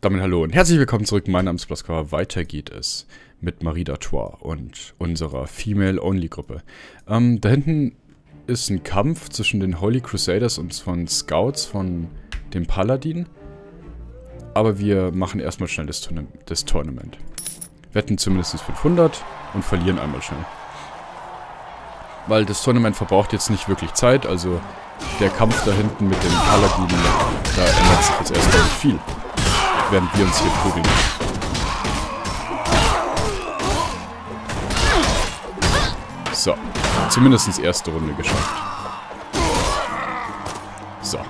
Damit hallo und herzlich willkommen zurück. Mein Name ist Blaskova. Weiter geht es mit Marie d'Artois und unserer Female-Only-Gruppe. Da hinten ist ein Kampf zwischen den Holy Crusaders und von Scouts von dem Paladin. Aber wir machen erstmal schnell das Tournament. Wetten zumindest 500 und verlieren einmal schnell. Weil das Tournament verbraucht jetzt nicht wirklich Zeit, also der Kampf da hinten mit dem Paladin, da ändert sich jetzt erstmal nicht viel. Während wir uns hier prügeln. So, zumindest erste Runde geschafft. So.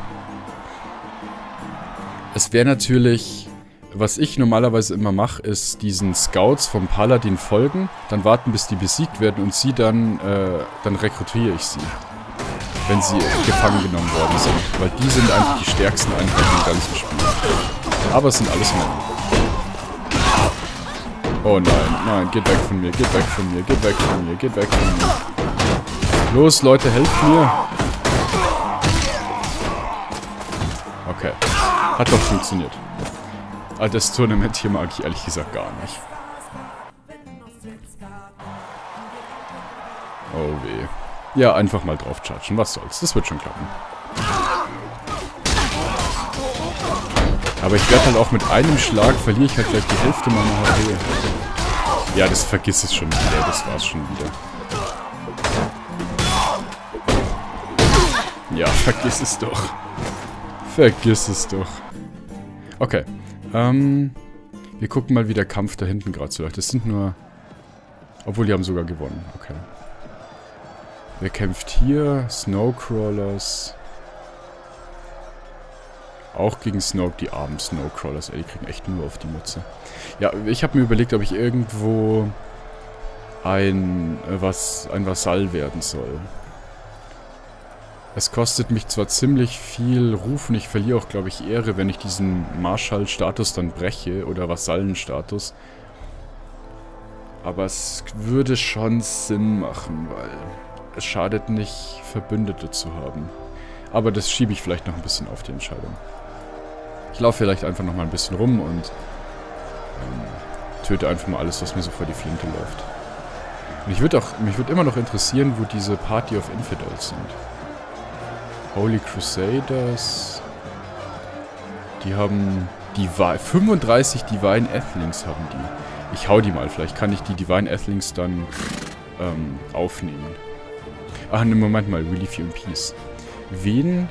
Es wäre natürlich, was ich normalerweise immer mache, ist diesen Scouts vom Paladin folgen, dann warten, bis die besiegt werden und sie dann rekrutiere ich sie. Wenn sie gefangen genommen worden sind. Weil die sind einfach die stärksten Einheiten im ganzen Spiel. Aber es sind alles Männer. Oh nein, nein, geht weg von mir, geht weg von mir, geht weg von mir, geht weg von mir. Los, Leute, helft mir. Okay, hat doch funktioniert. Aber das Tournament hier mag ich ehrlich gesagt gar nicht. Oh weh. Ja, einfach mal drauf chargen, was soll's, das wird schon klappen. Aber ich werde halt auch mit einem Schlag, verliere ich halt gleich die Hälfte meiner HP. Ja, das vergiss es schon wieder, das war's schon wieder. Ja, vergiss es doch. Vergiss es doch. Okay, wir gucken mal, wie der Kampf da hinten gerade so läuft. Das sind nur... Obwohl, die haben sogar gewonnen, okay. Wer kämpft hier? Snowcrawlers... Auch gegen Snoke, die armen Snowcrawlers, ey, die kriegen echt nur auf die Mütze. Ja, ich habe mir überlegt, ob ich irgendwo ein Vasall werden soll. Es kostet mich zwar ziemlich viel Ruf und ich verliere auch, glaube ich, Ehre, wenn ich diesen Marschall-Status dann breche oder Vasallen-Status. Aber es würde schon Sinn machen, weil es schadet nicht, Verbündete zu haben. Aber das schiebe ich vielleicht noch ein bisschen auf die Entscheidung. Ich laufe vielleicht einfach noch mal ein bisschen rum und töte einfach mal alles, was mir so vor die Flinte läuft. Und mich würde immer noch interessieren, wo diese Party of Infidels sind. Holy Crusaders. Die haben 35 Divine Athelings haben die. Ich hau die mal, vielleicht kann ich die Divine Athelings dann aufnehmen. Ach, ne, Moment mal, Relief You in Peace. Wen?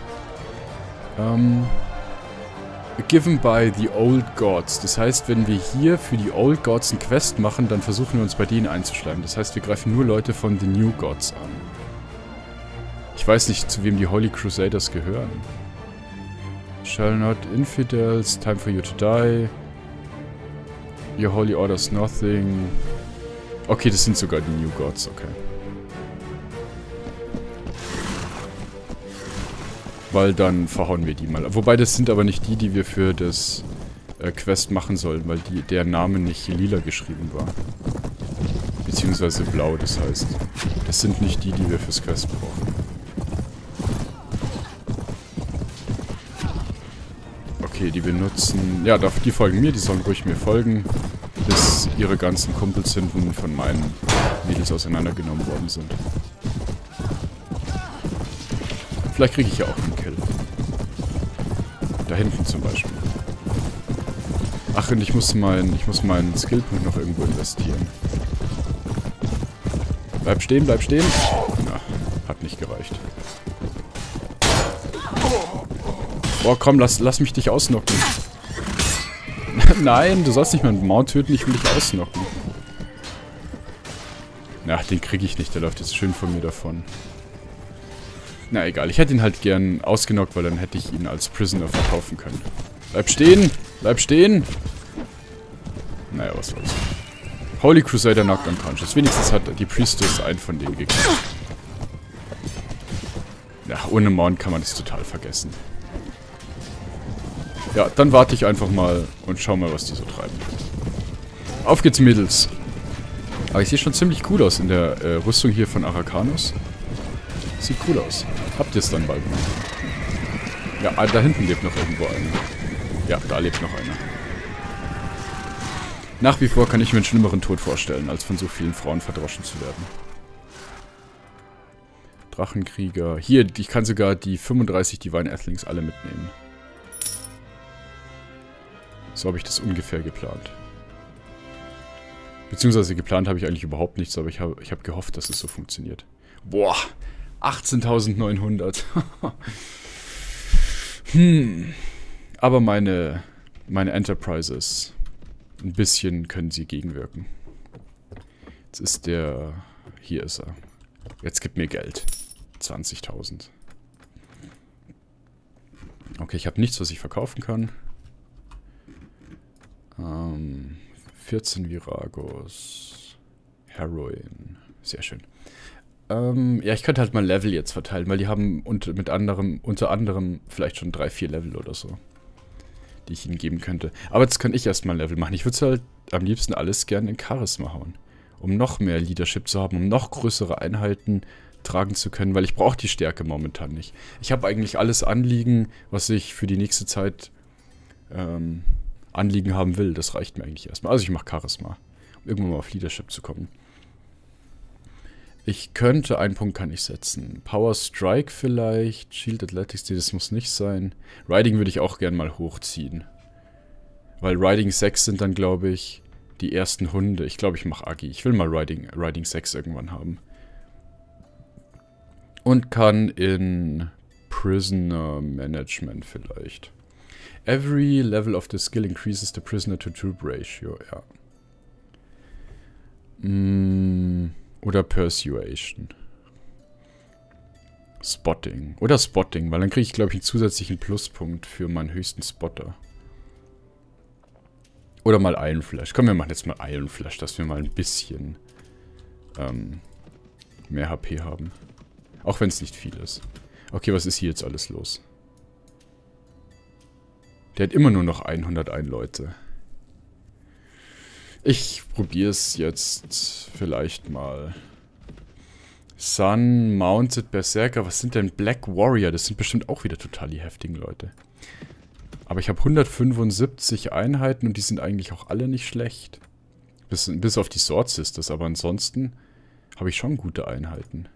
Given by the Old Gods. Das heißt, wenn wir hier für die Old Gods eine Quest machen, dann versuchen wir uns bei denen einzuschleimen. Das heißt, wir greifen nur Leute von the New Gods an. Ich weiß nicht, zu wem die Holy Crusaders gehören. Shall not infidels, time for you to die. Your holy orders nothing. Okay, das sind sogar die New Gods, okay. Weil dann verhauen wir die mal. Wobei, das sind aber nicht die wir für das Quest machen sollen, weil der Name nicht lila geschrieben war. Beziehungsweise blau, das heißt. Das sind nicht die wir fürs Quest brauchen. Okay, die benutzen... Ja, die folgen mir, die sollen ruhig mir folgen, bis ihre ganzen Kumpels hinten von meinen Mädels auseinandergenommen worden sind. Vielleicht kriege ich ja auch einen Kill. Da hinten zum Beispiel. Ach, und ich muss meinen Skillpunkt noch irgendwo investieren. Bleib stehen, bleib stehen. Na, hat nicht gereicht. Boah, komm, lass mich dich ausnocken. Nein, du sollst nicht meinen Mount töten, ich will dich ausnocken. Na, den kriege ich nicht, der läuft jetzt schön von mir davon. Na egal, ich hätte ihn halt gern ausgenockt, weil dann hätte ich ihn als Prisoner verkaufen können. Bleib stehen! Bleib stehen! Naja, was soll's. Holy Crusader knocked unconscious. Wenigstens hat die Priestess einen von denen gekriegt. Ja, ohne Mount kann man das total vergessen. Ja, dann warte ich einfach mal und schau mal, was die so treiben. Auf geht's, Mädels! Aber ich sehe schon ziemlich cool aus in der Rüstung hier von Arakanos. Sieht cool aus. Habt ihr es dann bald noch? Ja, da hinten lebt noch irgendwo einer. Ja, da lebt noch einer. Nach wie vor kann ich mir einen schlimmeren Tod vorstellen, als von so vielen Frauen verdroschen zu werden. Drachenkrieger. Hier, ich kann sogar die 35 Divine Athlings alle mitnehmen. So habe ich das ungefähr geplant. Beziehungsweise geplant habe ich eigentlich überhaupt nichts, aber ich hab gehofft, dass es so funktioniert. Boah, 18.900. Aber meine Enterprises, ein bisschen können sie gegenwirken. Jetzt ist der... Hier ist er. Jetzt gibt mir Geld. 20.000. Okay, ich habe nichts, was ich verkaufen kann. 14 Viragos. Heroin. Sehr schön. Ja, ich könnte halt mal Level jetzt verteilen, weil die haben unter anderem vielleicht schon 3-4 Level oder so, die ich ihnen geben könnte. Aber jetzt kann ich erstmal ein Level machen. Ich würde halt am liebsten alles gerne in Charisma hauen, um noch mehr Leadership zu haben, um noch größere Einheiten tragen zu können, weil ich brauche die Stärke momentan nicht. Ich habe eigentlich alles Anliegen, was ich für die nächste Zeit Anliegen haben will. Das reicht mir eigentlich erstmal. Also ich mache Charisma, um irgendwann mal auf Leadership zu kommen. Ich könnte, einen Punkt kann ich setzen. Power Strike vielleicht. Shield Athletics, nee, das muss nicht sein. Riding würde ich auch gern mal hochziehen. Weil Riding 6 sind dann, glaube ich, die ersten Hunde. Ich glaube, ich mache Agi. Ich will mal Riding 6 irgendwann haben. Und kann in Prisoner Management vielleicht. Every level of the skill increases the prisoner to troop ratio, ja. Oder Persuasion. Spotting. Oder Spotting, weil dann kriege ich, glaube ich, einen zusätzlichen Pluspunkt für meinen höchsten Spotter. Oder mal Iron Flash. Komm, wir machen jetzt mal Iron Flash, dass wir mal ein bisschen mehr HP haben. Auch wenn es nicht viel ist. Okay, was ist hier jetzt alles los? Der hat immer nur noch 101 Leute. Ich probiere es jetzt vielleicht mal. Sun, Mounted, Berserker. Was sind denn Black Warrior? Das sind bestimmt auch wieder total die heftigen Leute. Aber ich habe 175 Einheiten und die sind eigentlich auch alle nicht schlecht. Bis auf die Sword Sisters. Aber ansonsten habe ich schon gute Einheiten.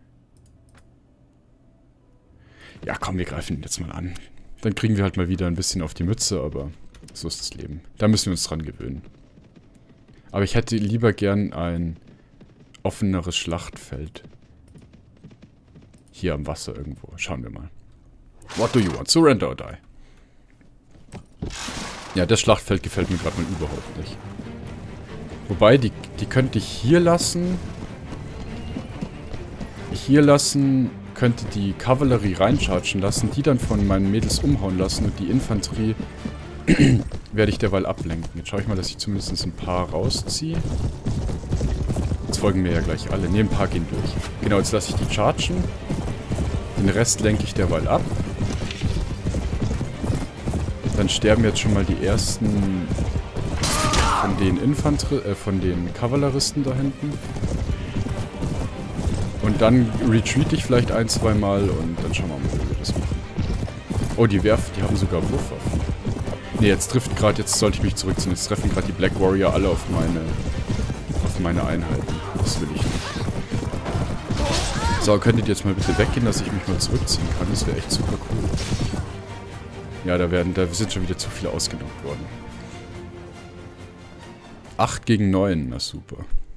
Ja, komm, wir greifen ihn jetzt mal an. Dann kriegen wir halt mal wieder ein bisschen auf die Mütze, aber so ist das Leben. Da müssen wir uns dran gewöhnen. Aber ich hätte lieber gern ein offeneres Schlachtfeld. Hier am Wasser irgendwo. Schauen wir mal. What do you want? Surrender or die? Ja, das Schlachtfeld gefällt mir gerade mal überhaupt nicht. Wobei, die könnte ich hier lassen. Hier lassen... könnte die Kavallerie reinchargen lassen, die dann von meinen Mädels umhauen lassen und die Infanterie werde ich derweil ablenken. Jetzt schaue ich mal, dass ich zumindest ein paar rausziehe. Jetzt folgen mir ja gleich alle. Ne, ein paar gehen durch. Genau, jetzt lasse ich die chargen. Den Rest lenke ich derweil ab. Dann sterben jetzt schon mal die ersten von den Kavalleristen da hinten. Und dann retreat ich vielleicht ein-, zweimal und dann schauen wir mal, wie wir das machen. Oh, die haben sogar Wurfwaffen. Ne, jetzt sollte ich mich zurückziehen. Jetzt treffen gerade die Black Warrior alle auf meine Einheiten. Das will ich nicht. So, könntet ihr jetzt mal bitte weggehen, dass ich mich mal zurückziehen kann? Das wäre echt super cool. Ja, da sind schon wieder zu viele ausgenockt worden. 8 gegen 9, na super.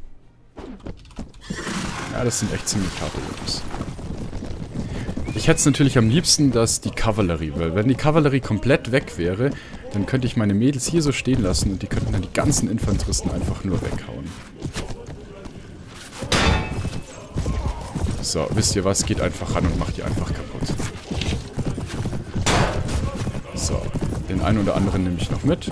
Ja, das sind echt ziemlich harte Jungs. Ich hätte es natürlich am liebsten, dass die Kavallerie, weil wenn die Kavallerie komplett weg wäre, dann könnte ich meine Mädels hier so stehen lassen und die könnten dann die ganzen Infanteristen einfach nur weghauen. So, wisst ihr was? Geht einfach ran und macht die einfach kaputt. So, den einen oder anderen nehme ich noch mit.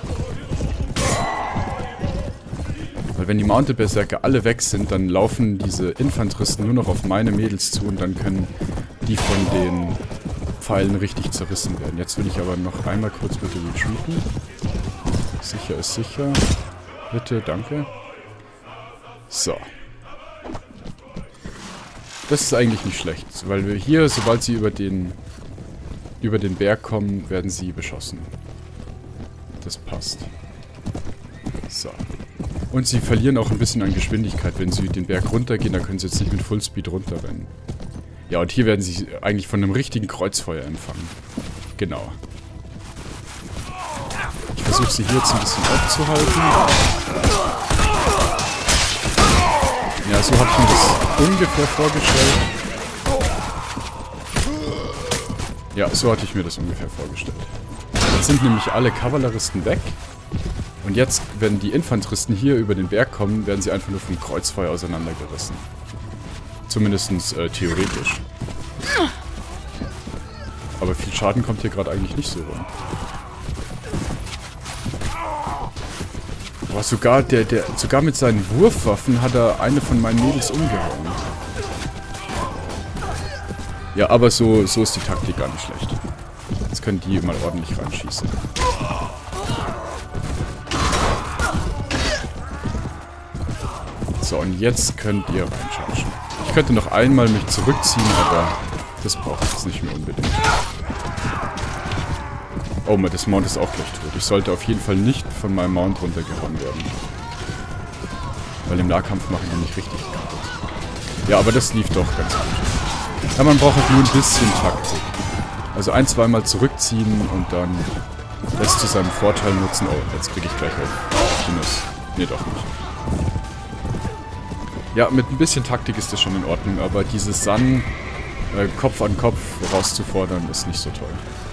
Weil wenn die Mounted Berserker alle weg sind, dann laufen diese Infanteristen nur noch auf meine Mädels zu und dann können die von den Pfeilen richtig zerrissen werden. Jetzt will ich aber noch einmal kurz bitte retreaten. Sicher ist sicher. Bitte, danke. So. Das ist eigentlich nicht schlecht, weil wir hier, sobald sie über den Berg kommen, werden sie beschossen. Das passt. So. Und sie verlieren auch ein bisschen an Geschwindigkeit. Wenn sie den Berg runtergehen, dann können sie jetzt nicht mit Fullspeed runterrennen. Ja, und hier werden sie eigentlich von einem richtigen Kreuzfeuer empfangen. Genau. Ich versuche sie hier jetzt ein bisschen aufzuhalten. Ja, so habe ich mir das ungefähr vorgestellt. Ja, so hatte ich mir das ungefähr vorgestellt. Jetzt sind nämlich alle Kavalleristen weg. Und jetzt, wenn die Infanteristen hier über den Berg kommen, werden sie einfach nur vom Kreuzfeuer auseinandergerissen. Zumindest theoretisch. Aber viel Schaden kommt hier gerade eigentlich nicht so rum. Aber sogar sogar mit seinen Wurfwaffen hat er eine von meinen Mädels umgehauen. Ja, aber so ist die Taktik gar nicht schlecht. Jetzt können die mal ordentlich reinschießen. So, und jetzt könnt ihr reinchargen. Ich könnte noch einmal mich zurückziehen, aber das braucht es nicht mehr unbedingt. Oh, das Mount ist auch gleich tot. Ich sollte auf jeden Fall nicht von meinem Mount runtergehauen werden. Weil im Nahkampf machen die nicht richtig kaputt. Ja, aber das lief doch ganz gut. Ja, man braucht halt nur ein bisschen Taktik. Also ein-, zweimal zurückziehen und dann das zu seinem Vorteil nutzen. Oh, jetzt kriege ich gleich auf die Nuss. Nee, doch nicht. Ja, mit ein bisschen Taktik ist das schon in Ordnung, aber dieses Sun Kopf an Kopf rauszufordern ist nicht so toll.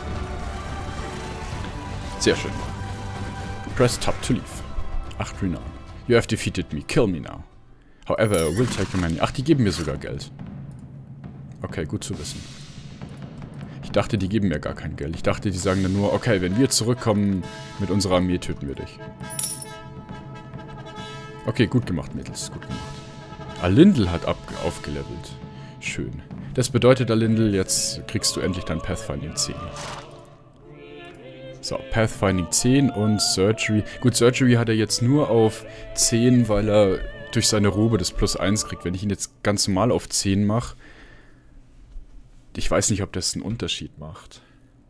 Sehr schön. Press Tab to leave. 8 Renown. You have defeated me. Kill me now. However, we'll take your money. Ach, die geben mir sogar Geld. Okay, gut zu wissen. Ich dachte, die geben mir gar kein Geld. Ich dachte, die sagen dann nur, okay, wenn wir zurückkommen mit unserer Armee, töten wir dich. Okay, gut gemacht, Mädels. Gut gemacht. Alindel hat aufgelevelt. Schön. Das bedeutet, Alindel, jetzt kriegst du endlich dein Pathfinding 10. So, Pathfinding 10 und Surgery. Gut, Surgery hat er jetzt nur auf 10, weil er durch seine Robe das +1 kriegt. Wenn ich ihn jetzt ganz normal auf 10 mache, ich weiß nicht, ob das einen Unterschied macht.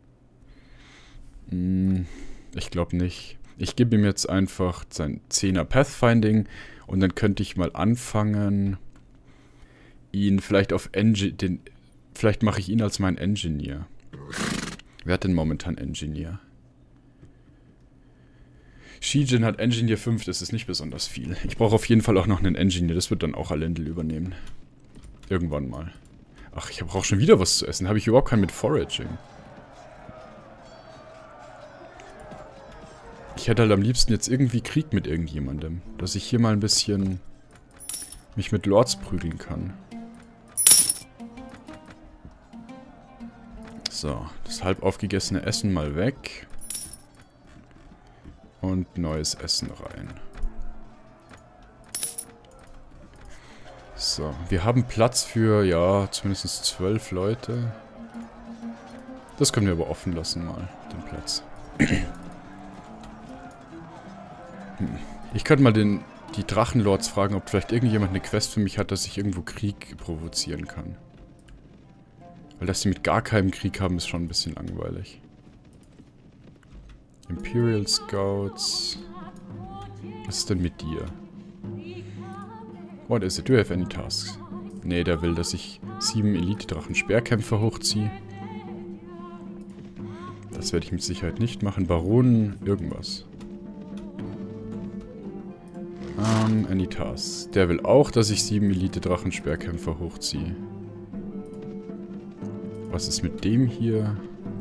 Ich glaube nicht. Ich gebe ihm jetzt einfach sein 10er Pathfinding und dann könnte ich mal anfangen, ihn vielleicht auf vielleicht mache ich ihn als meinen Engineer. Wer hat denn momentan Engineer? Shijin hat Engineer 5, das ist nicht besonders viel. Ich brauche auf jeden Fall auch noch einen Engineer, das wird dann auch Alindel übernehmen. Irgendwann mal. Ach, ich brauche schon wieder was zu essen. Habe ich überhaupt keinen mit Foraging. Ich hätte halt am liebsten jetzt irgendwie Krieg mit irgendjemandem. Dass ich hier mal ein bisschen mich mit Lords prügeln kann. So, das halb aufgegessene Essen mal weg. Und neues Essen rein. So, wir haben Platz für, ja, zumindest 12 Leute. Das können wir aber offen lassen mal, den Platz. Ich könnte mal die Drachenlords fragen, ob vielleicht irgendjemand eine Quest für mich hat, dass ich irgendwo Krieg provozieren kann. Weil dass sie mit gar keinem Krieg haben, ist schon ein bisschen langweilig. Imperial Scouts. Was ist denn mit dir? What is it? Do you have any tasks? Nee, der will, dass ich 7 Elite-Drachen-Speerkämpfer hochziehe. Das werde ich mit Sicherheit nicht machen. Baronen, irgendwas. Any tasks. Der will auch, dass ich 7 Elite-Drachen-Speerkämpfer hochziehe. Was ist mit dem hier?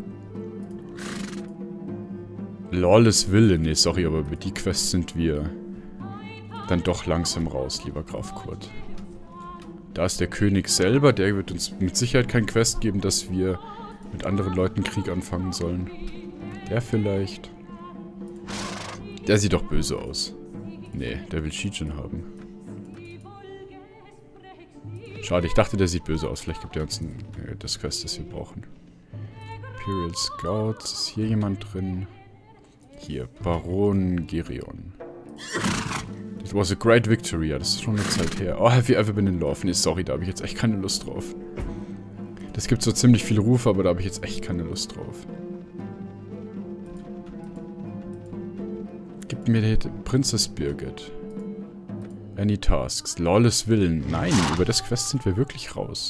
Lawless Wille. Nee, sorry, aber über die Quest sind wir dann doch langsam raus, lieber Graf Kurt. Da ist der König selber, der wird uns mit Sicherheit kein Quest geben, dass wir mit anderen Leuten Krieg anfangen sollen. Der vielleicht. Der sieht doch böse aus. Nee, der will Shijin haben. Schade, ich dachte, der sieht böse aus. Vielleicht gibt er uns das Quest, das wir brauchen. Imperial Scouts. Ist hier jemand drin? Hier, Baron Gerion. It was a great victory. Ja, das ist schon eine Zeit her. Oh, have you ever been in love? Nee, sorry, da habe ich jetzt echt keine Lust drauf. Das gibt so ziemlich viele Rufe, aber da habe ich jetzt echt keine Lust drauf. gibt mir die Princess Birgit. Any Tasks. Lawless Willen. Nein, über das Quest sind wir wirklich raus.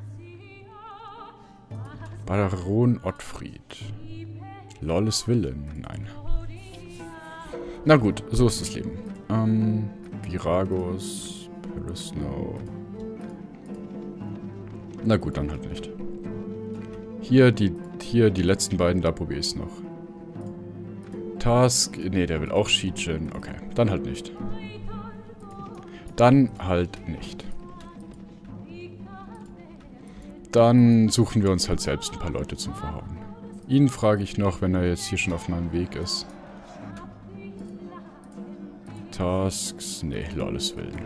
Baron Ottfried. Lawless Willen. Nein. Na gut, so ist das Leben. Viragos. Perisnow. Na gut, dann halt nicht. Hier die letzten beiden, da probiere ich es noch. Task. Ne, der will auch Shijin. Okay, dann halt nicht. Dann halt nicht. Dann suchen wir uns halt selbst ein paar Leute zum Verhauen. Ihn frage ich noch, wenn er jetzt hier schon auf meinem Weg ist. Tasks. Ne, Lawless Willen.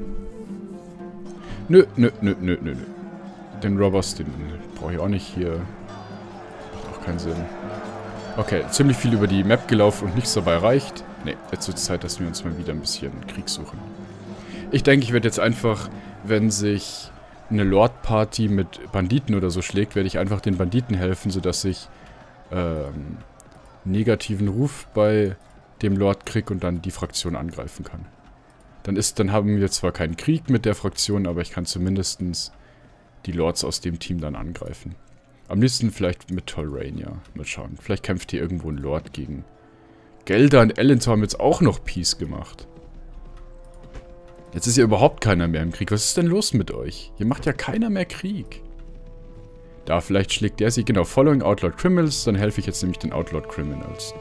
Nö. Den Robbers, den brauche ich auch nicht hier. Macht auch keinen Sinn. Okay, ziemlich viel über die Map gelaufen und nichts dabei reicht. Ne, jetzt wird es Zeit, dass wir uns mal wieder ein bisschen Krieg suchen. Ich denke, ich werde jetzt einfach, wenn sich eine Lord-Party mit Banditen oder so schlägt, werde ich einfach den Banditen helfen, sodass ich negativen Ruf bei dem Lord kriege und dann die Fraktion angreifen kann. Dann haben wir zwar keinen Krieg mit der Fraktion, aber ich kann zumindest die Lords aus dem Team dann angreifen. Am liebsten vielleicht mit Tolrania. Mal schauen. Vielleicht kämpft hier irgendwo ein Lord gegen Gelder und Ellentor haben jetzt auch noch Peace gemacht. Jetzt ist ja überhaupt keiner mehr im Krieg. Was ist denn los mit euch? Hier macht ja keiner mehr Krieg. Da, vielleicht schlägt der sie. Genau, Following Outlawed Criminals. Dann helfe ich jetzt nämlich den Outlawed Criminals.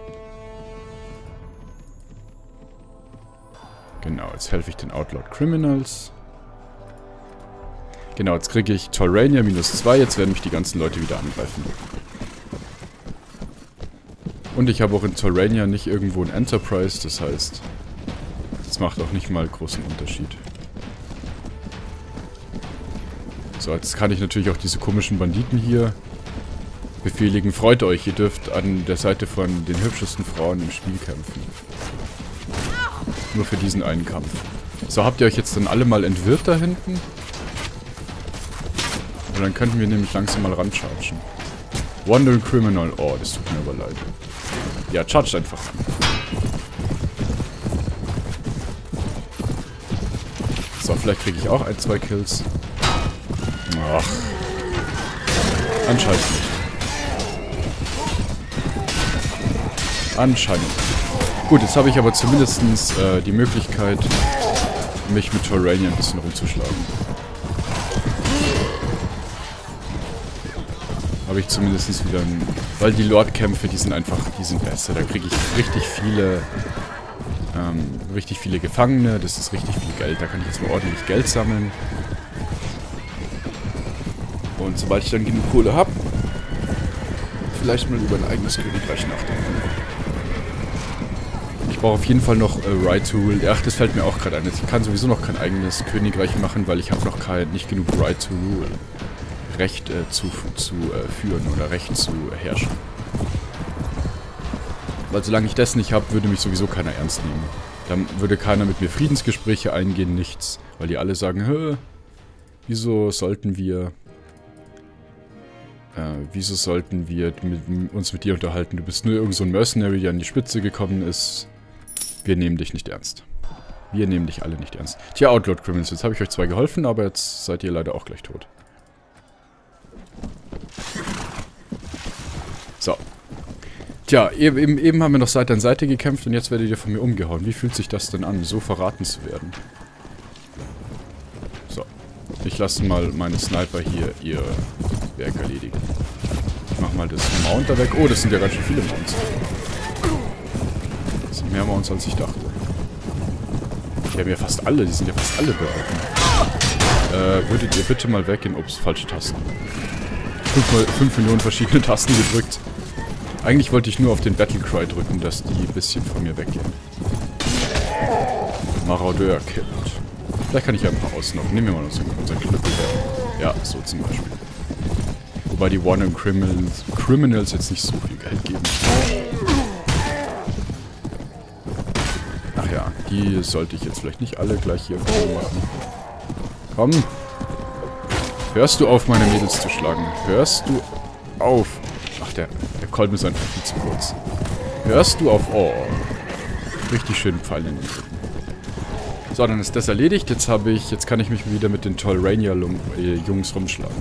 Genau, jetzt helfe ich den Outlawed Criminals. Genau, jetzt kriege ich Tolrania -2. Jetzt werden mich die ganzen Leute wieder angreifen. Und ich habe auch in Tolrania nicht irgendwo ein Enterprise. Das heißt, das macht auch nicht mal großen Unterschied. So, jetzt kann ich natürlich auch diese komischen Banditen hier befehligen. Freut euch, ihr dürft an der Seite von den hübschesten Frauen im Spiel kämpfen. Nur für diesen einen Kampf. So, habt ihr euch jetzt dann alle mal entwirrt da hinten? Und dann könnten wir nämlich langsam mal ranchargen. Wandering Criminal. Oh, das tut mir aber leid. Ja, chargt einfach ran. So, vielleicht kriege ich auch 1, 2 Kills. Ach. Anscheinend nicht. Anscheinend nicht. Gut, jetzt habe ich aber zumindest die Möglichkeit, mich mit Tolrania ein bisschen rumzuschlagen. Habe ich zumindest wieder ein... Weil die Lord-Kämpfe, die sind besser. Da kriege ich richtig viele Gefangene. Das ist richtig viel Geld. Da kann ich jetzt mal ordentlich Geld sammeln. Und sobald ich dann genug Kohle habe, vielleicht mal über ein eigenes Königreich nachdenken. Ich brauche auf jeden Fall noch Right to Rule. Ach, das fällt mir auch gerade ein. Ich kann sowieso noch kein eigenes Königreich machen, weil ich habe noch nicht genug Right to Rule. Recht zu führen oder Recht zu herrschen. Weil solange ich das nicht habe, würde mich sowieso keiner ernst nehmen. Dann würde keiner mit mir Friedensgespräche eingehen, nichts. Weil die alle sagen, hä, wieso sollten wir uns mit dir unterhalten? Du bist nur irgend so ein Mercenary, der an die Spitze gekommen ist. Wir nehmen dich nicht ernst. Wir nehmen dich alle nicht ernst. Tja, Outlawed Criminals, jetzt habe ich euch 2 geholfen, aber jetzt seid ihr leider auch gleich tot. So. Tja, eben haben wir noch Seite an Seite gekämpft und jetzt werdet ihr von mir umgehauen. Wie fühlt sich das denn an, so verraten zu werden? So. Ich lasse mal meine Sniper hier ihr Werk erledigen. Ich mach mal das Mount da weg. Oh, das sind ja ganz schön viele Mounts. Das sind mehr Mounts, als ich dachte. Die haben ja fast alle, die sind ja fast alle bereit. Würdet ihr bitte mal weggehen? Ups, falsche Tasten. 5 Millionen verschiedene Tasten gedrückt. Eigentlich wollte ich nur auf den Battlecry drücken, dass die ein bisschen von mir weggehen. Marodeur killt. Vielleicht kann ich ja ein paar ausnocken. Nehmen wir mal unseren Knüppel her. Ja, so zum Beispiel. Wobei die Wandering Criminals jetzt nicht so viel Geld geben. Ach ja, die sollte ich jetzt vielleicht nicht alle gleich hier machen. Komm! Hörst du auf, meine Mädels zu schlagen? Hörst du auf? Ach, der Colt ist einfach viel zu kurz. Hörst du auf... Oh. Richtig schön Pfeil in den Rücken. So, dann ist das erledigt. Jetzt kann ich mich wieder mit den Tolrania-Jungs rumschlagen.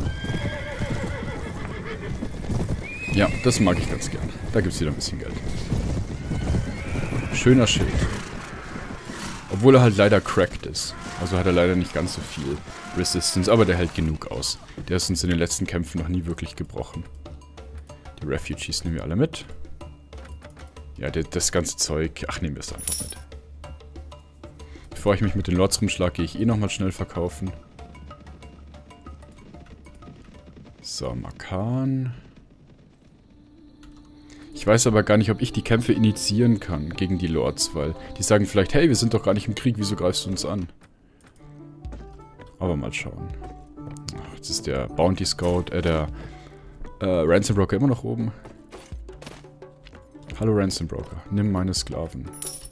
Ja, das mag ich ganz gern. Da gibt es wieder ein bisschen Geld. Schöner Schild. Obwohl er halt leider cracked ist. Also hat er leider nicht ganz so viel Resistance, aber der hält genug aus. Der ist uns in den letzten Kämpfen noch nie wirklich gebrochen. Die Refugees nehmen wir alle mit. Ja, das ganze Zeug... Ach, nehmen wir es einfach mit. Bevor ich mich mit den Lords rumschlage, gehe ich eh nochmal schnell verkaufen. So, Makan. Ich weiß aber gar nicht, ob ich die Kämpfe initiieren kann gegen die Lords, weil die sagen vielleicht, hey, wir sind doch gar nicht im Krieg, wieso greifst du uns an? Aber mal schauen. Ach, jetzt ist der Bounty Scout, der Ransom Broker immer noch oben. Hallo Ransom Broker, nimm meine Sklaven.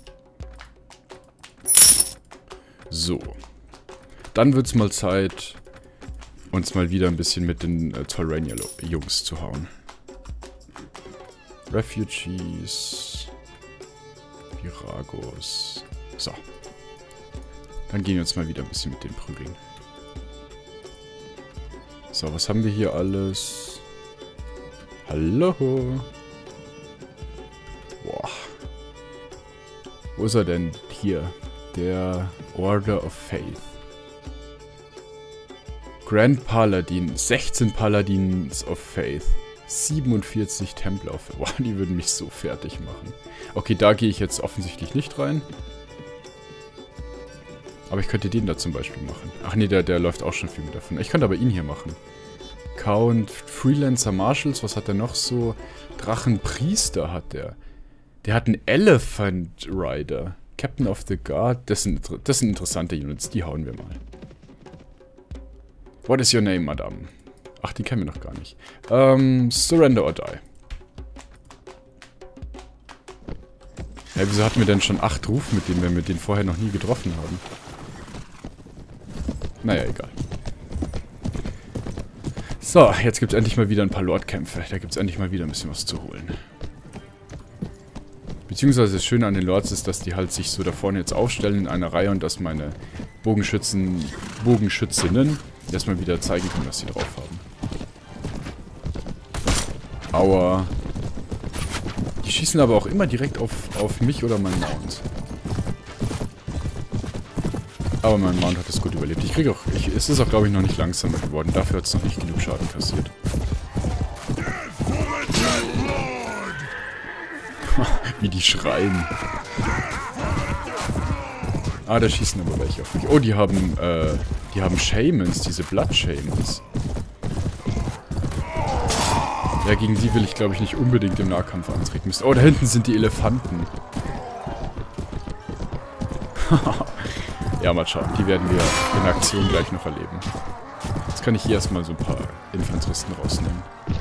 So. Dann wird's mal Zeit, uns mal wieder ein bisschen mit den Tolrania-Jungs zu hauen. Refugees. Viragos. So. Dann gehen wir uns mal wieder ein bisschen mit denen prügeln. So, was haben wir hier alles? Hallo. Boah. Wo ist er denn? Hier. Der Order of Faith. Grand Paladin. 16 Paladins of Faith. 47 Templar of Faith. Boah, die würden mich so fertig machen. Okay, da gehe ich jetzt offensichtlich nicht rein. Aber ich könnte den da zum Beispiel machen. Ach nee, der läuft auch schon viel mit davon. Ich könnte aber ihn hier machen. Count Freelancer Marshals, was hat der noch so? Drachenpriester hat der. Der hat einen Elephant Rider. Captain of the Guard. Das sind interessante Units, die hauen wir mal. What is your name, Madame? Ach, die kennen wir noch gar nicht. Surrender or Die. Ja, wieso hatten wir denn schon 8 Rufe, mit denen wir vorher noch nie getroffen haben? Naja, egal. So, jetzt gibt es endlich mal wieder ein paar Lordkämpfe. Da gibt es endlich mal wieder ein bisschen was zu holen. Beziehungsweise das Schöne an den Lords ist, dass die halt sich so da vorne jetzt aufstellen in einer Reihe und dass meine Bogenschützinnen erstmal wieder zeigen können, was sie drauf haben. Aua. Die schießen aber auch immer direkt auf mich oder meinen Mount. Aber mein Mount hat es gut überlebt. Es ist auch, glaube ich, noch nicht langsamer geworden. Dafür hat es noch nicht genug Schaden kassiert. Wie die schreien. Ah, da schießen aber welche auf mich. Oh, die haben Shamans, diese Blood Shamans. Ja, gegen die will ich, glaube ich, nicht unbedingt im Nahkampf antreten müssen. Oh, da hinten sind die Elefanten. Ja, mal schauen. Die werden wir in Aktion gleich noch erleben. Jetzt kann ich hier erstmal so ein paar Infanteristen rausnehmen.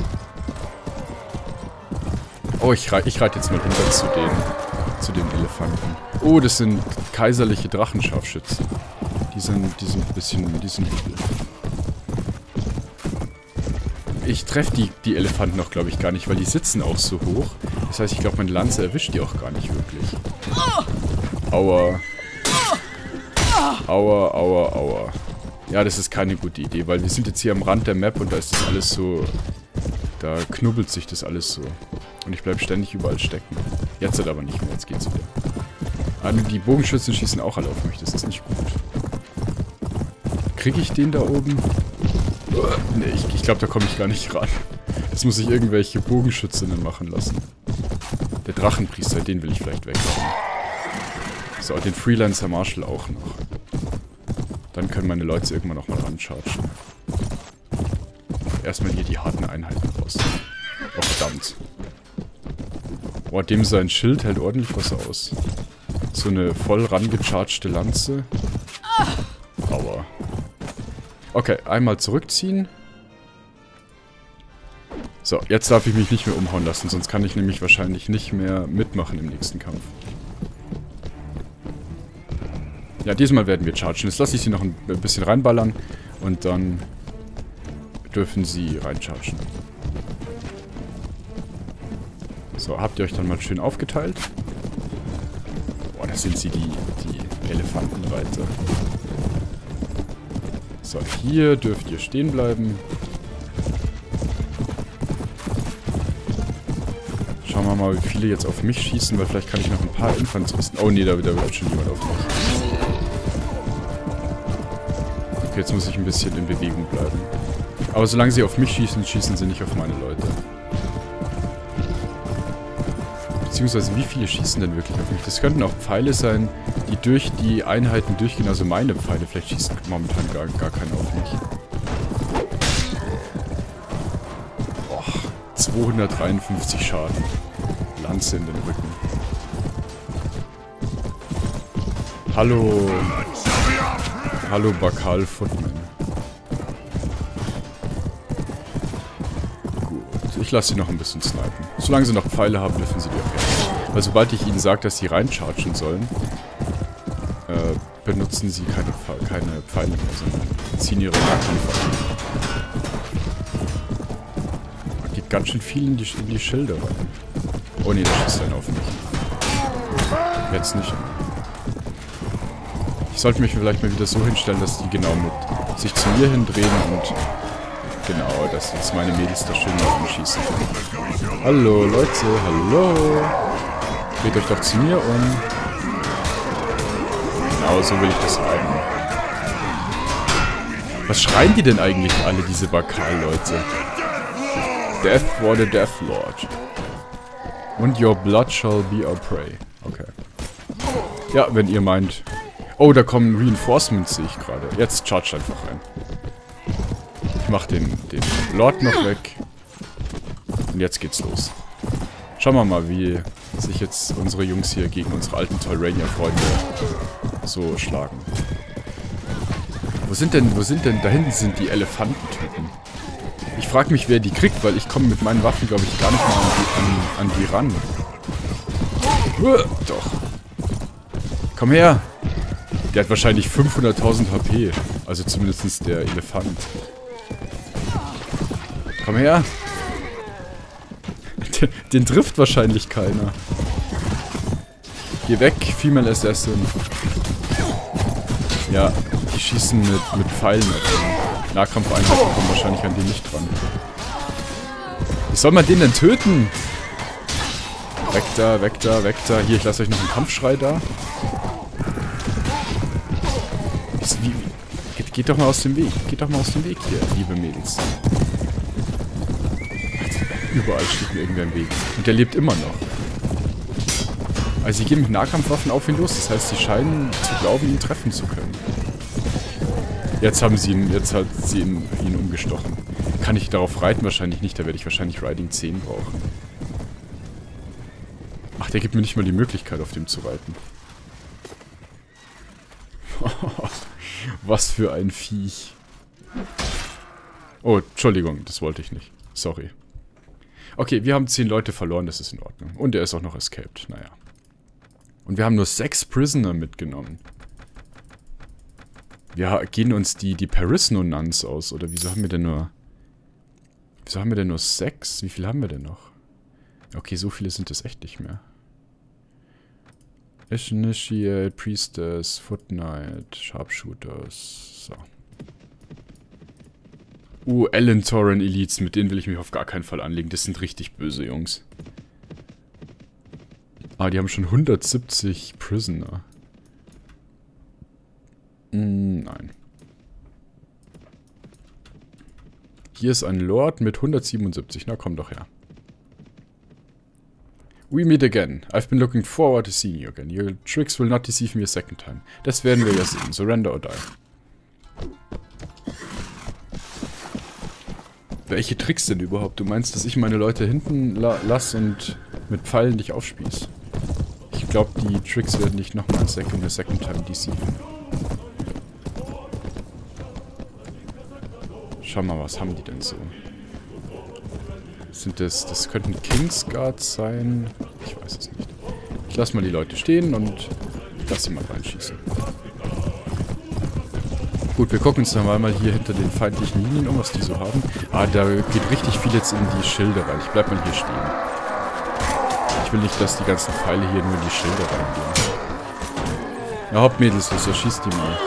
Oh, ich reite jetzt mal hinter zu den Elefanten. Oh, das sind kaiserliche Drachenscharfschützen. Die sind ein bisschen... Ich treffe die Elefanten auch, glaube ich, gar nicht, weil die sitzen auch so hoch. Das heißt, ich glaube, meine Lanze erwischt die auch gar nicht wirklich. Aua. Aua, aua, aua. Ja, das ist keine gute Idee, weil wir sind jetzt hier am Rand der Map und da ist das alles so... Da knubbelt sich das alles so. Und ich bleibe ständig überall stecken. Jetzt halt aber nicht mehr, jetzt geht's wieder. Ah, die Bogenschützen schießen auch alle auf mich, das ist nicht gut. Kriege ich den da oben? Ne, ich glaube, da komme ich gar nicht ran. Das muss ich irgendwelche Bogenschützinnen machen lassen. Der Drachenpriester, den will ich vielleicht weghaben. So, den Freelancer Marshal auch noch. Dann können meine Leute irgendwann noch mal ranchargen. Erstmal hier die harten Einheiten raus. Oh, verdammt. Boah, dem sein Schild hält ordentlich was aus. So eine voll rangechargte Lanze. Aua. Okay, einmal zurückziehen. So, jetzt darf ich mich nicht mehr umhauen lassen, sonst kann ich nämlich wahrscheinlich nicht mehr mitmachen im nächsten Kampf. Ja, diesmal werden wir chargen. Jetzt lasse ich sie noch ein bisschen reinballern und dann dürfen sie reinchargen. So, habt ihr euch dann mal schön aufgeteilt? Boah, sind sie die Elefantenreiter. So, hier dürft ihr stehen bleiben. Schauen wir mal, wie viele jetzt auf mich schießen, weil vielleicht kann ich noch ein paar Infanteristen... Oh nee, da wird schon jemand auf mich. Okay, jetzt muss ich ein bisschen in Bewegung bleiben. Aber solange sie auf mich schießen, schießen sie nicht auf meine Leute. Beziehungsweise, wie viele schießen denn wirklich auf mich? Das könnten auch Pfeile sein, die durch die Einheiten durchgehen. Also meine Pfeile. Vielleicht schießen momentan gar keiner auf mich. Boah, 253 Schaden. Lanze in den Rücken. Hallo. Hallo, Bakal Footman. Gut, ich lasse sie noch ein bisschen snipen. Solange sie noch Pfeile haben, dürfen sie die auch gerne. Weil sobald ich ihnen sage, dass sie reinchargen sollen, benutzen sie keine Pfeile mehr, sondern ziehen ihre Nahkämpfer. Da geht ganz schön viel in die Schilde rein. Oh ne, da schießt einer auf mich. Jetzt nicht. Ich sollte mich vielleicht mal wieder so hinstellen, dass die genau mit sich zu mir hindrehen und genau, dass jetzt meine Mädels da schön auf mich schießen können. Hallo Leute, hallo. Dreht euch doch zu mir um. Genau, so will ich das haben. Was schreien die denn eigentlich alle, diese Bakal-Leute? Death for the Death Lord. Und your blood shall be our prey. Okay. Ja, wenn ihr meint... Oh, da kommen Reinforcements, sehe ich gerade. Jetzt charge einfach rein. Ich mach den Lord noch weg. Und jetzt geht's los. Schauen wir mal, wie sich jetzt unsere Jungs hier gegen unsere alten Tyrania-Freunde so schlagen. Wo sind denn, da hinten sind die Elefantentypen. Ich frage mich, wer die kriegt, weil ich komme mit meinen Waffen, glaube ich, gar nicht mal an die ran. Doch. Komm her. Der hat wahrscheinlich 500.000 HP. Also zumindest der Elefant. Komm her. Den trifft wahrscheinlich keiner. Geh weg, Female Assassin. Ja, die schießen mit Pfeilen. Nahkampfeinheiten kommen wahrscheinlich an die nicht dran. Wie soll man den denn töten? Weg da, weg da, weg da. Hier, ich lasse euch noch einen Kampfschrei da. Geht doch mal aus dem Weg. Geht doch mal aus dem Weg hier, liebe Mädels. Überall steht mir irgendwer im Weg. Und der lebt immer noch. Also sie gehen mit Nahkampfwaffen auf ihn los. Das heißt, sie scheinen zu glauben, ihn treffen zu können. Jetzt hat sie ihn umgestochen. Kann ich darauf reiten? Wahrscheinlich nicht. Da werde ich wahrscheinlich Riding 10 brauchen. Ach, der gibt mir nicht mal die Möglichkeit, auf dem zu reiten. Was für ein Viech. Oh, Entschuldigung, das wollte ich nicht. Sorry. Okay, wir haben 10 Leute verloren, das ist in Ordnung. Und er ist auch noch escaped, naja. Und wir haben nur 6 Prisoner mitgenommen. Wir gehen uns die Parisno-Nuns aus, oder wieso haben wir denn nur... Wieso haben wir denn nur 6? Wie viel haben wir denn noch? Okay, so viele sind es echt nicht mehr. Initiate, Priestess, Foot Knight, Sharpshooters, so. Alan-Toran Elites, mit denen will ich mich auf gar keinen Fall anlegen. Das sind richtig böse Jungs. Ah, die haben schon 170 Prisoner. Nein. Hier ist ein Lord mit 177. Na, komm doch her. We meet again. I've been looking forward to seeing you again. Your tricks will not deceive me a second time. Das werden wir ja sehen. Surrender or die. Welche Tricks denn überhaupt? Du meinst, dass ich meine Leute hinten lasse und mit Pfeilen dich aufspieß? Ich glaube, die Tricks werden dich nochmal a second time deceiven. Schau mal, was haben die denn so? Sind das könnten Kingsguards sein? Ich weiß es nicht. Ich lasse mal die Leute stehen und lass sie mal reinschießen. Gut, wir gucken uns dann mal hier hinter den feindlichen Linien um, was die so haben. Ah, da geht richtig viel jetzt in die Schilde rein. Ich bleib mal hier stehen. Ich will nicht, dass die ganzen Pfeile hier nur in die Schilde reingehen. Na, Hauptmädels, los, schießt die mal.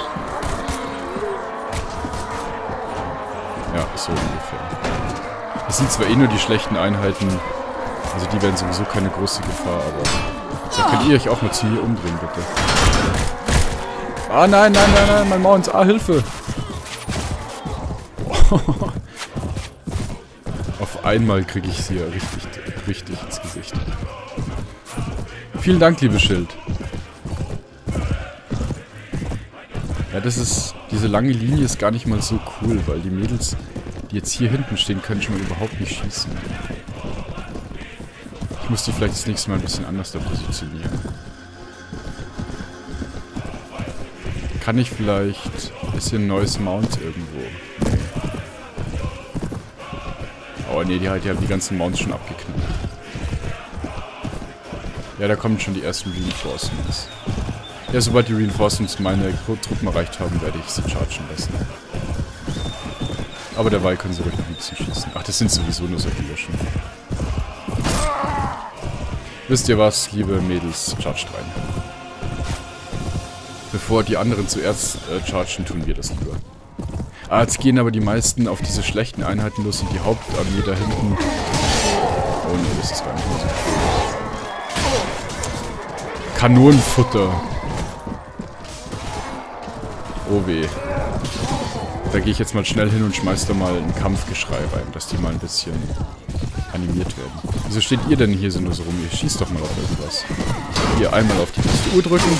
Ja, so ungefähr. Das sind zwar eh nur die schlechten Einheiten, also die werden sowieso keine große Gefahr, aber da könnt ihr euch auch mal zu mir umdrehen, bitte. Ah, nein, nein, nein, nein, mein Mount. Ah, Hilfe. Auf einmal kriege ich sie ja richtig ins Gesicht. Vielen Dank, liebes Schild. Ja, diese lange Linie ist gar nicht mal so cool, weil die Mädels, die jetzt hier hinten stehen, können schon mal überhaupt nicht schießen. Ich muss die vielleicht das nächste Mal ein bisschen anders da positionieren. Kann ich vielleicht... Ist hier ein neues Mount irgendwo? Nee. Oh nee, die haben die ganzen Mounts schon abgeknallt. Ja, da kommen schon die ersten Reinforcements. Ja, sobald die Reinforcements meine Truppen erreicht haben, werde ich sie chargen lassen. Aber derweil können sie ruhig noch ein bisschen schießen. Ach, das sind sowieso nur solche Löschen. Wisst ihr was, liebe Mädels, chargt rein. Bevor die anderen zuerst chargen, tun wir das lieber. Ah, jetzt gehen aber die meisten auf diese schlechten Einheiten los und die Hauptarmee da hinten... Oh nee, das ist gar nicht mehr so cool. Kanonenfutter. Oh weh. Da gehe ich jetzt mal schnell hin und schmeiß da mal ein Kampfgeschrei rein, dass die mal ein bisschen animiert werden. Wieso steht ihr denn hier so nur so rum? Ihr schießt doch mal auf irgendwas. Hier einmal auf die Tastatur drücken.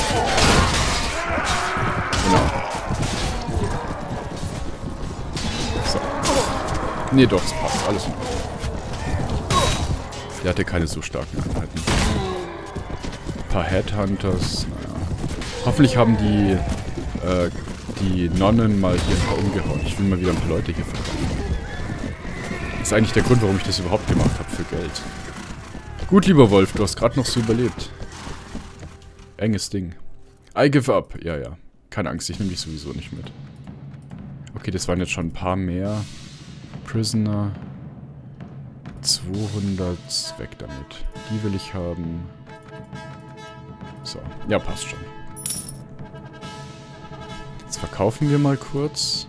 Genau. So. Nee, doch, es passt. Alles in Ordnung. Der hatte keine so starken Einheiten. Ein paar Headhunters, naja. Hoffentlich haben die Nonnen mal hier ein paar umgehauen. Ich will mal wieder ein paar Leute hier verkaufen. Das ist eigentlich der Grund, warum ich das überhaupt gemacht habe, für Geld. Gut, lieber Wolf, du hast gerade noch so überlebt. Enges Ding. I give up. Ja, ja. Keine Angst, ich nehme dich sowieso nicht mit. Okay, das waren jetzt schon ein paar mehr. Prisoner. 200. Weg damit. Die will ich haben. So. Ja, passt schon. Jetzt verkaufen wir mal kurz.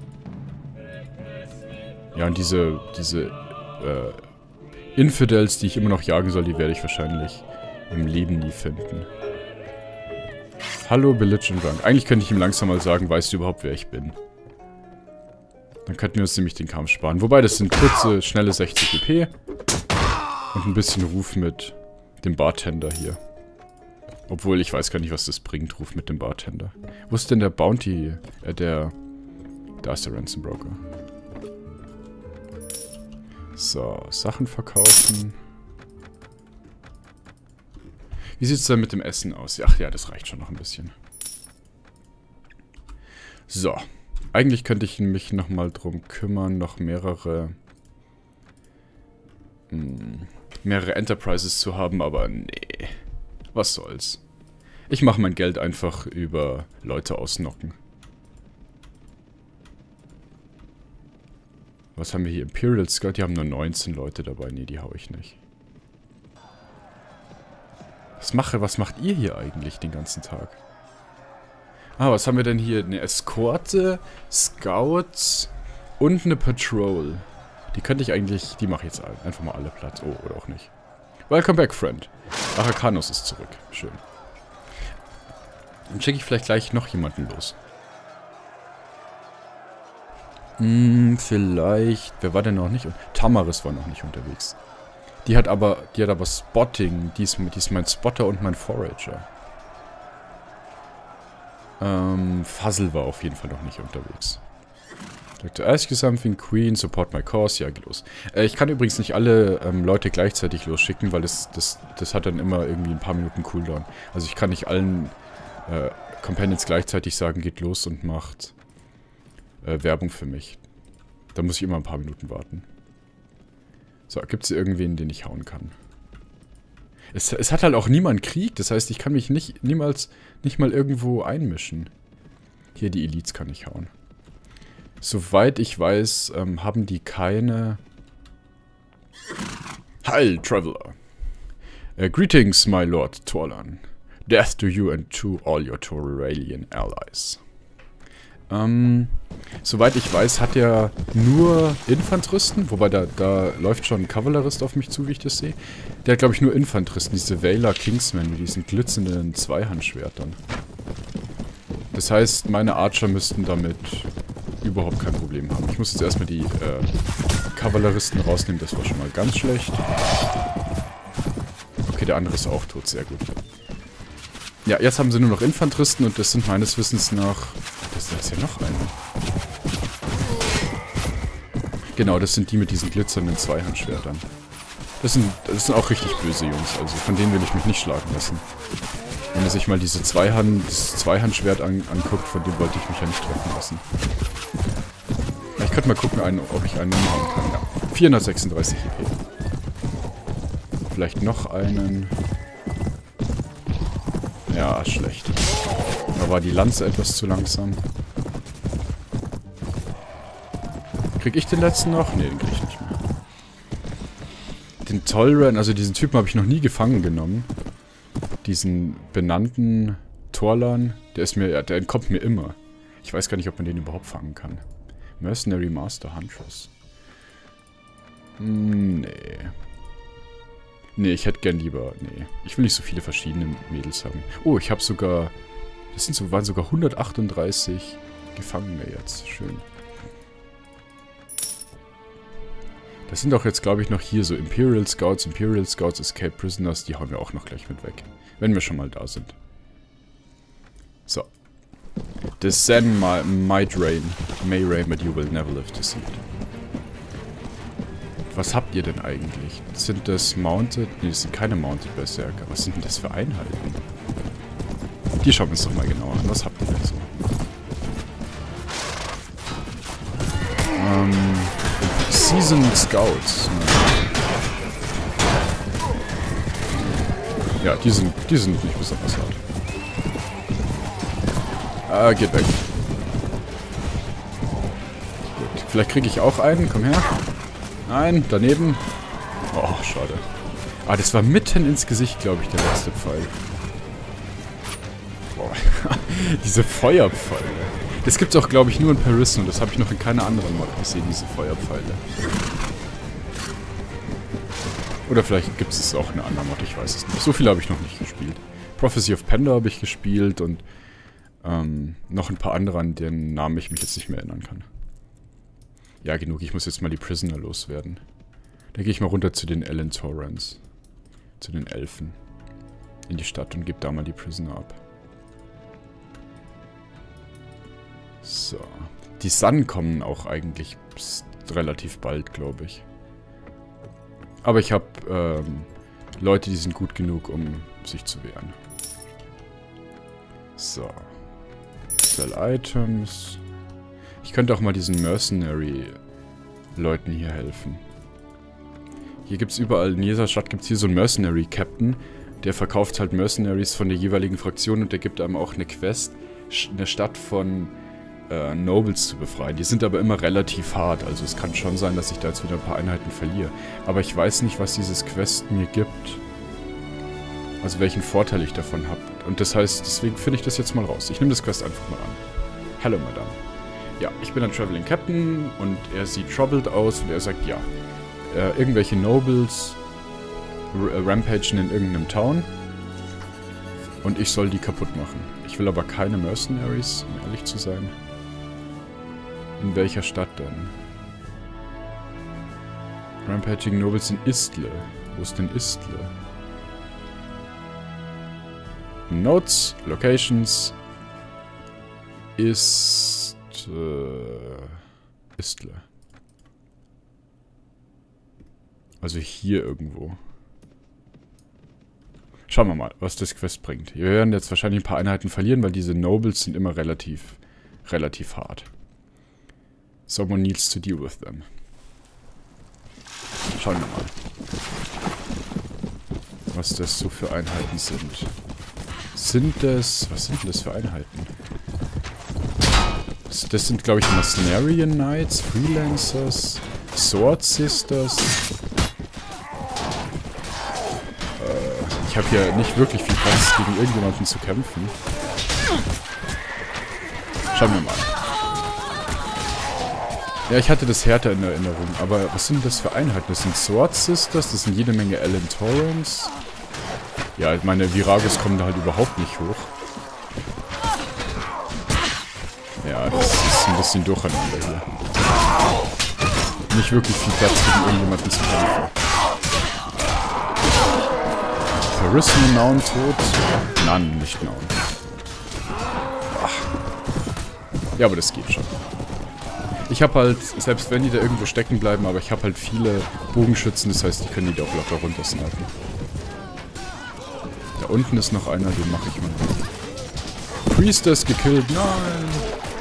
Ja, und diese Infidels, die ich immer noch jagen soll, die werde ich wahrscheinlich im Leben nie finden. Hallo, Belligerent Drunk. Eigentlich könnte ich ihm langsam mal sagen, weißt du überhaupt, wer ich bin? Dann könnten wir uns nämlich den Kampf sparen. Wobei, das sind kurze, schnelle 60 EP. Und ein bisschen Ruf mit dem Bartender hier. Obwohl, ich weiß gar nicht, was das bringt, Ruf mit dem Bartender. Wo ist denn der Bounty? Da ist der Ransom Broker. So, Sachen verkaufen. Wie sieht es denn mit dem Essen aus? Ach ja, das reicht schon noch ein bisschen. So. Eigentlich könnte ich mich nochmal drum kümmern, noch mehrere Enterprises zu haben, aber nee. Was soll's. Ich mache mein Geld einfach über Leute ausnocken. Was haben wir hier? Imperial Scout, die haben nur 19 Leute dabei. Nee, die hau ich nicht. Was macht ihr hier eigentlich den ganzen Tag? Ah, was haben wir denn hier? Eine Eskorte, Scouts und eine Patrol. Die könnte ich eigentlich... Die mache ich jetzt einfach mal alle platt. Oh, oder auch nicht. Welcome back, friend. Arakanos ist zurück. Schön. Dann schicke ich vielleicht gleich noch jemanden los. Vielleicht... Wer war denn noch nicht? Tamaris war noch nicht unterwegs. Die hat aber Spotting. Die ist mein Spotter und mein Forager. Fuzzle war auf jeden Fall noch nicht unterwegs. Dr. Ask You Something, Queen, Support My Cause. Ja, geht los. Ich kann übrigens nicht alle Leute gleichzeitig losschicken, weil das hat dann immer irgendwie ein paar Minuten Cooldown. Also ich kann nicht allen Companions gleichzeitig sagen, geht los und macht Werbung für mich. Da muss ich immer ein paar Minuten warten. So, gibt es irgendwen, den ich hauen kann? Es hat halt auch niemand Krieg, das heißt, ich kann mich nicht mal irgendwo einmischen. Hier, die Elites kann ich hauen. Soweit ich weiß, haben die keine... Heil, Traveler. Greetings, my Lord Torlan. Death to you and to all your Tauralian allies. Soweit ich weiß, hat er nur Infanteristen, wobei da läuft schon ein Kavallerist auf mich zu, wie ich das sehe. Der hat, glaube ich, nur Infanteristen, diese Valor Kingsmen mit diesen glitzernden Zweihandschwertern. Das heißt, meine Archer müssten damit überhaupt kein Problem haben. Ich muss jetzt erstmal die Kavalleristen rausnehmen, das war schon mal ganz schlecht. Okay, der andere ist auch tot, sehr gut. Ja, jetzt haben sie nur noch Infanteristen und das sind meines Wissens nach... Da ist ja noch einer. Genau, das sind die mit diesen glitzernden Zweihandschwertern. Das sind auch richtig böse Jungs, also von denen will ich mich nicht schlagen lassen. Wenn man sich mal das Zweihandschwert anguckt, von dem wollte ich mich ja nicht treffen lassen. Ja, ich könnte mal gucken, ob ich einen umhauen kann. Ja, 436 EP. Vielleicht noch einen. Ja, schlecht. Da war die Lanze etwas zu langsam. Krieg ich den letzten noch? Ne, den krieg ich nicht mehr. Den Tolran, also diesen Typen habe ich noch nie gefangen genommen. Diesen benannten Torlan, der entkommt mir immer. Ich weiß gar nicht, ob man den überhaupt fangen kann. Mercenary Master Huntress. Nee. Nee, ich hätte gern lieber... Nee, ich will nicht so viele verschiedene Mädels haben. Oh, ich habe sogar... waren sogar 138 Gefangene jetzt. Schön. Das sind doch jetzt, glaube ich, noch hier so Imperial Scouts, Escape Prisoners. Die hauen wir auch noch gleich mit weg. Wenn wir schon mal da sind. So. The Zen may reign, but you will never live to see it. Was habt ihr denn eigentlich? Sind das Mounted? Ne, das sind keine Mounted Berserker. Was sind denn das für Einheiten? Die schauen wir uns doch mal genauer an. Was habt ihr denn so? Seasoned Scouts. Ja, die sind nicht besonders hart. Geht weg. Gut, vielleicht kriege ich auch einen. Komm her. Nein, daneben. Oh, schade. Ah, das war mitten ins Gesicht, glaube ich, der letzte Pfeil. Boah. Diese Feuerpfeile. Das gibt es auch, glaube ich, nur in Parisen und das habe ich noch in keiner anderen Mod gesehen, diese Feuerpfeile. Oder vielleicht gibt es auch in einer anderen Mod, ich weiß es nicht. So viel habe ich noch nicht gespielt. Prophecy of Panda habe ich gespielt und noch ein paar andere, an deren Namen ich mich jetzt nicht mehr erinnern kann. Ja, genug, ich muss jetzt mal die Prisoner loswerden. Dann gehe ich mal runter zu den Ellen Torrens. Zu den Elfen. In die Stadt und gebe da mal die Prisoner ab. So. Die Sun kommen auch eigentlich relativ bald, glaube ich. Aber ich habe Leute, die sind gut genug, um sich zu wehren. So. Sell Items. Ich könnte auch mal diesen Mercenary-Leuten hier helfen. Hier gibt es überall, in jeder Stadt gibt es hier so einen Mercenary-Captain. Der verkauft halt Mercenaries von der jeweiligen Fraktion und der gibt einem auch eine Quest, eine Stadt von Nobles zu befreien. Die sind aber immer relativ hart, also es kann schon sein, dass ich da jetzt wieder ein paar Einheiten verliere. Aber ich weiß nicht, was dieses Quest mir gibt. Also welchen Vorteil ich davon habe. Und das heißt, deswegen finde ich das jetzt mal raus. Ich nehme das Quest einfach mal an. Hello, Madame. Ja, ich bin ein Traveling Captain und er sieht troubled aus und er sagt, ja, irgendwelche Nobles rampagen in irgendeinem Town und ich soll die kaputt machen. Ich will aber keine Mercenaries, um ehrlich zu sein. In welcher Stadt denn? Rampaging Nobles in Istle. Wo ist denn Istle? Notes, Locations. Istle. Also hier irgendwo. Schauen wir mal, was das Quest bringt. Wir werden jetzt wahrscheinlich ein paar Einheiten verlieren, weil diese Nobles sind immer relativ hart. Someone needs to deal with them. Schauen wir mal, was das so für Einheiten sind. Was sind das für Einheiten? Das sind, glaube ich, Mercenarian Knights, Freelancers, Sword Sisters. Ich habe hier nicht wirklich viel Platz, gegen irgendjemanden zu kämpfen. Schauen wir mal. Ja, ich hatte das härter in Erinnerung, aber was sind das für Einheiten? Das sind Sword Sisters, das sind jede Menge Alan Torrents. Ja, meine Viragos kommen da halt überhaupt nicht hoch. Ja, das ist ein bisschen durcheinander hier. Nicht wirklich viel Platz, gegen irgendjemanden zu kämpfen. Charisma Naun tot? Nein, nicht Naun. Ja, aber das geht schon. Ich habe halt, selbst wenn die da irgendwo stecken bleiben, aber ich habe halt viele Bogenschützen, das heißt, die können die da auch locker runtersnipen. Da unten ist noch einer, den mache ich mal. Priestess gekillt, nein!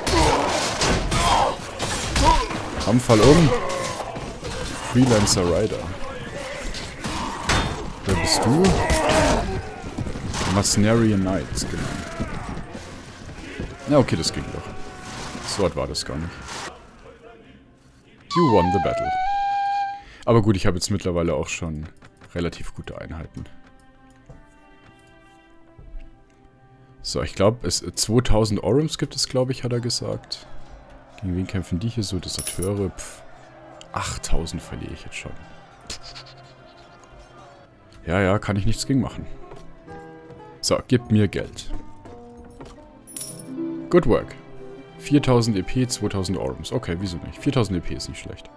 Kampffall um. Freelancer Rider. Wer bist du? Mercenarian Knights, genau. Ja, okay, das ging doch. So weit war das gar nicht. You won the battle. Aber gut, ich habe jetzt mittlerweile auch schon relativ gute Einheiten. So, ich glaube, 2000 Orums gibt es, glaube ich, hat er gesagt. Gegen wen kämpfen die hier so? Deserteure? 8000 verliere ich jetzt schon. Ja, ja, kann ich nichts gegen machen. So, gib mir Geld. Good work. 4000 EP, 2000 Orums. Okay, wieso nicht? 4000 EP ist nicht schlecht.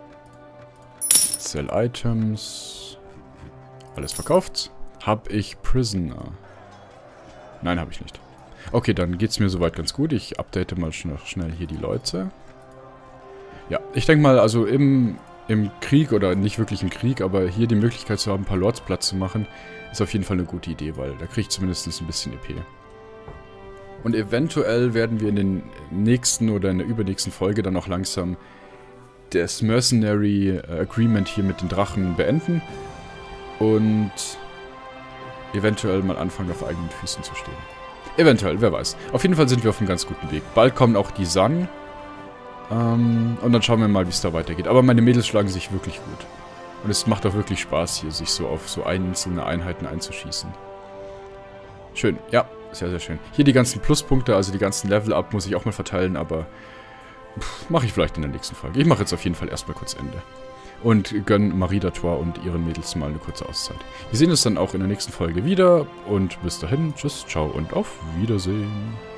Sell Items. Alles verkauft. Hab ich Prisoner? Nein, habe ich nicht. Okay, dann geht's mir soweit ganz gut. Ich update mal schnell hier die Leute. Ja, ich denke mal, also im Krieg, oder nicht wirklich im Krieg, aber hier die Möglichkeit zu haben, ein paar Lords platt zu machen, ist auf jeden Fall eine gute Idee, weil da kriege ich zumindest ein bisschen EP. Und eventuell werden wir in den nächsten oder in der übernächsten Folge dann auch langsam das Mercenary Agreement hier mit den Drachen beenden und eventuell mal anfangen, auf eigenen Füßen zu stehen. Eventuell, wer weiß. Auf jeden Fall sind wir auf einem ganz guten Weg. Bald kommen auch die Sun. Und dann schauen wir mal, wie es da weitergeht. Aber meine Mädels schlagen sich wirklich gut. Und es macht auch wirklich Spaß, hier sich so auf so einzelne Einheiten einzuschießen. Schön, ja, sehr, sehr schön. Hier die ganzen Pluspunkte, also die ganzen Level-Up muss ich auch mal verteilen, aber mache ich vielleicht in der nächsten Folge. Ich mache jetzt auf jeden Fall erstmal kurz Ende. Und gönne Marie d'Artois und ihren Mädels mal eine kurze Auszeit. Wir sehen uns dann auch in der nächsten Folge wieder. Und bis dahin, tschüss, ciao und auf Wiedersehen.